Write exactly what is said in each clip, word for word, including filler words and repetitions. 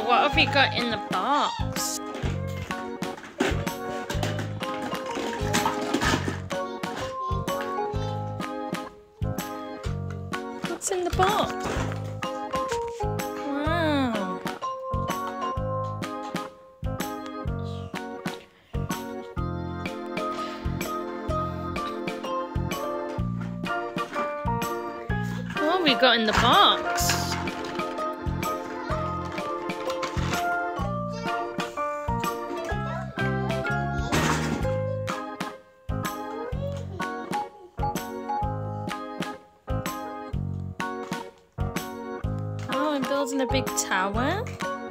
Wow, what have we got in the box? What's in the box? Wow. What have we got in the box? Oh, I'm building a big tower.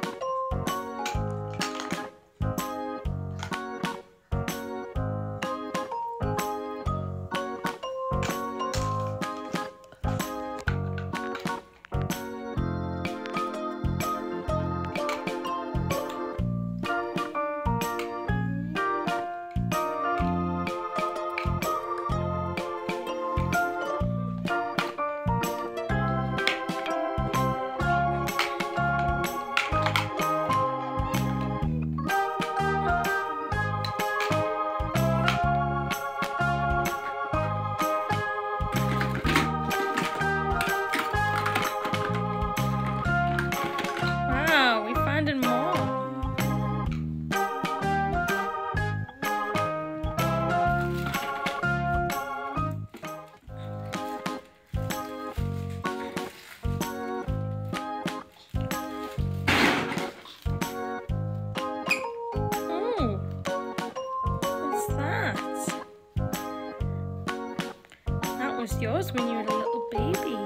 Was yours when you were a little baby.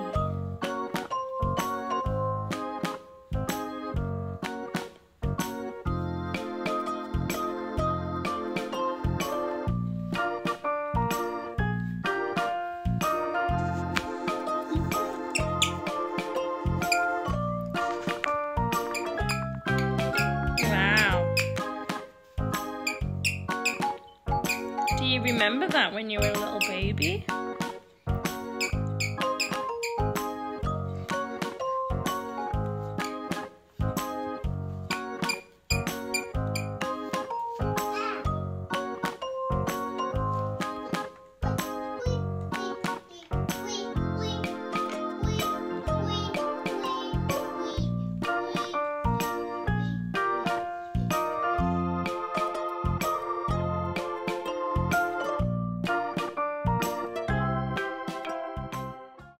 Wow. Do you remember that when you were a little baby?